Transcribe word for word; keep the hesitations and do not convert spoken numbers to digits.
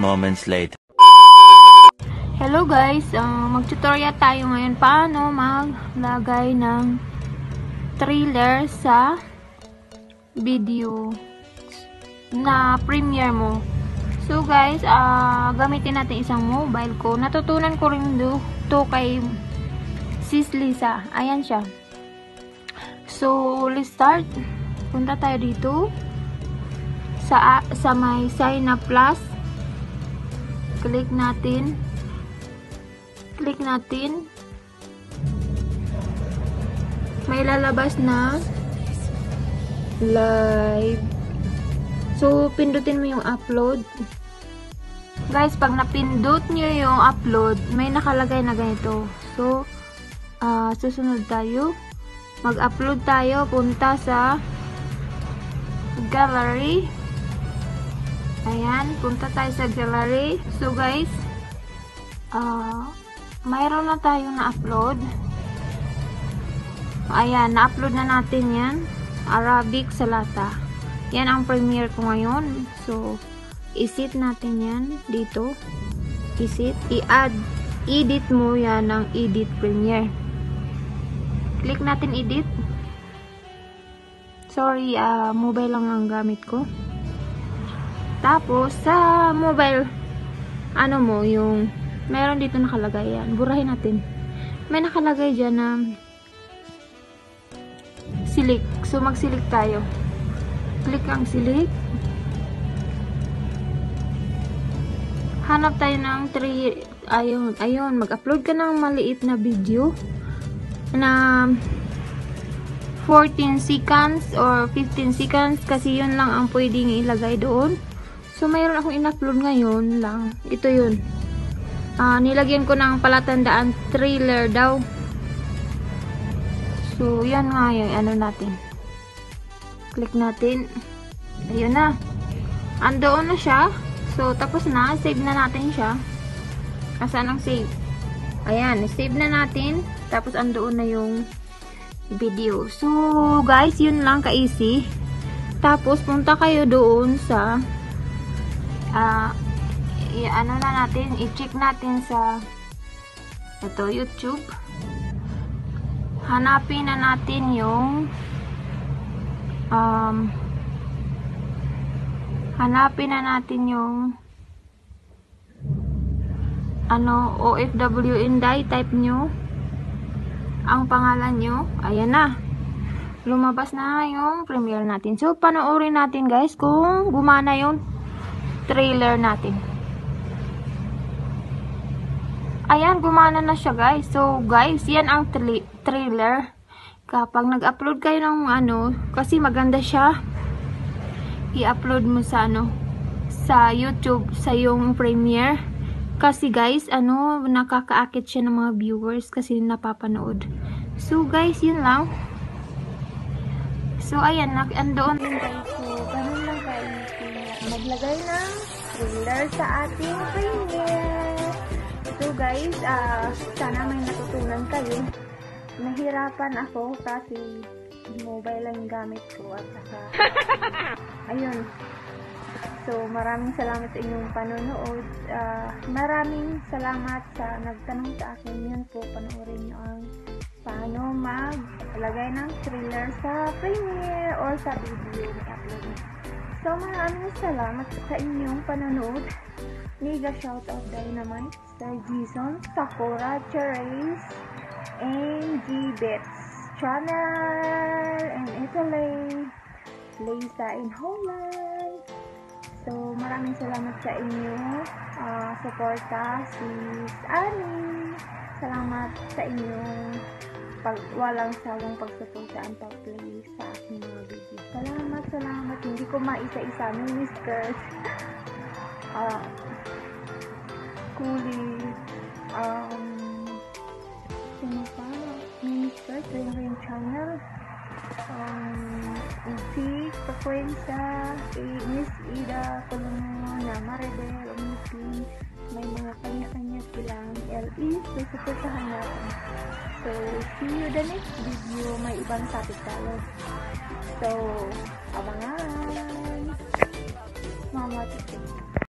moments later. Hello guys, uh, mag-tutorial tayo ngayon paano maglagay ng trailer sa video na premiere mo. So guys, uh, gamitin natin isang mobile ko. Natutunan ko rin do, to kay Sis Lisa. Ayan siya. So, let's start. Punta tayo dito sa, sa may sign up plus. Click natin. Click natin. May lalabas na live. So, pindutin mo yung upload. Guys, pag napindot nyo yung upload, may nakalagay na ganito. So, uh, susunod tayo. Mag-upload tayo. Punta sa gallery. Ayan. Punta tayo sa gallery. So, guys, uh, mayroon na tayo na-upload. Ayan, na-upload na natin yan. Arabic Salata. Yan ang premiere ko ngayon. So, isit natin yan dito. Isit. I-add. Edit mo yan ng edit premiere. Click natin edit. Sorry, uh, mobile lang ang gamit ko. Tapos, sa mobile, ano mo, yung meron dito nakalagay yan. Burahin natin. May nakalagay dyan na select. So, mag-select tayo. Click ang select. Hanap tayo ng three. Ayun. Ayun. Mag-upload ka ng maliit na video na fourteen seconds or fifteen seconds kasi yun lang ang pwedeng ilagay doon. So, mayroon akong in-upload ngayon lang. Ito yun. Uh, nilagyan ko ng palatandaan trailer daw. So, yan nga yung ano natin. Click natin. Ayun na. Andoon na siya. So, tapos na. Save na natin siya. Asan ang save? Ayan. Save na natin. Tapos, andoon na yung video. So, guys, yun lang ka-easy. Tapos, punta kayo doon sa ah, uh, i-ano na natin, i-check natin sa ito, YouTube. Hanapin na natin yung um, hanapin na natin yung ano, O F W Inday. Type nyo ang pangalan nyo. Ayan na. Lumabas na yung premiere natin. So, panoorin natin guys kung gumana yung trailer natin. Ayan, gumana na siya guys. So guys, yan ang tra trailer. Kapag nag-upload kayo ng ano, kasi maganda siya, i-upload mo sa ano, sa YouTube, sa yung premiere. Kasi guys, ano, nakakaakit siya ng mga viewers kasi napapanood. So guys, yun lang. So ayan, andoon din guys. So, ganun lang kayo maglagay ng trailer sa ating premiere. So guys, uh, sana may natutunan kayo. Nahirapan ako kasi mobile lang gamit ko at saka ayun. So maraming salamat sa inyong panonood. Uh, maraming salamat sa nagtanong sa akin. Yun po, panoorin nyo ang paano maglagay ng trailer sa premiere or sa video na upload. So maraming salamat sa inyong panonood. Mega shoutout Dynamite, Star Jason, Sakura, Cherries, and G-Bets channel, and Italy, Lisa in Holland. So, maraming salamat sa inyo. Uh, suporta, sis Annie. Salamat sa inyong pag, walang sawang pagsuporta ang pag-play sa aking mga video. Salamat, salamat. Hindi ko maisa-isa. Mini skirt. Ah, uh, Kuli, um, sino pa? Minister, Ring Ring Channel, um, si Frequenza, Miss Ida, Colonel, na Maridel, Umipin, may mga kanya-kanya silang L E, so supportahan natin. So, see you the next video, may ibang topic tayo. So, abangan! Mama,